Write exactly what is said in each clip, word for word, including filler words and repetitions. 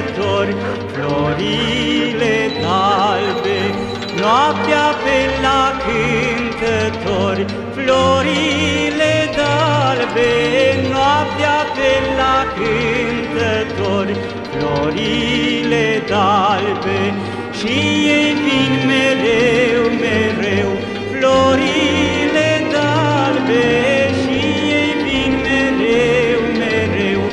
călători, florile albe, noaptea pe la cântători, florile albe, noaptea pe la cântători, florile albe, și ei vin mereu, mereu, florile albe, și ei vin mereu, mereu,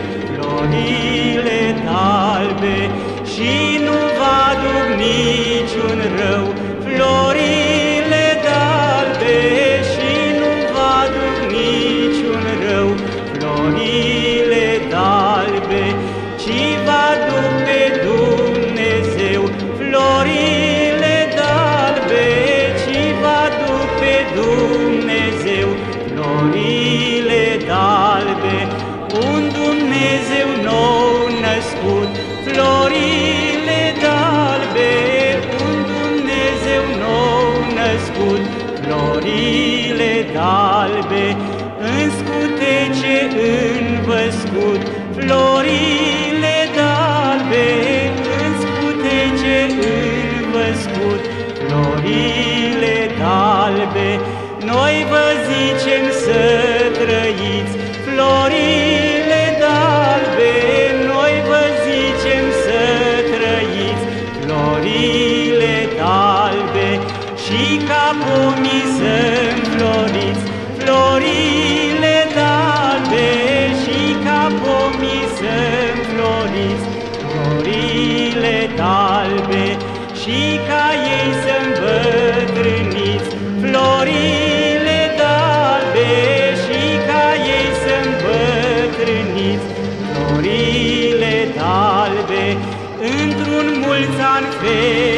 florile albe, și nu vă aduc niciun rău, florile albe, și nu vă aduc niciun rău, florile albe, ci vă aduc pe Dumnezeu, florile albe, ci vă aduc pe Dumnezeu, florile albe, un Dumnezeu nou născut, florile albe, un Dumnezeu nou născut, florile albe, în scutece învăscut, florile albe, în scutece învăscut, florile albe, noi vă zicem să trăiți, florile albe, noi vă zicem să trăiți, florile albe, și ca pomii să înfloriți, florile albe, și ca pomii să înfloriți, florile albe, și ca ei să îmbătrâniți, florile albe, și ca ei să îmbătrâniți, florile albe, într-un mulți ani fericiți.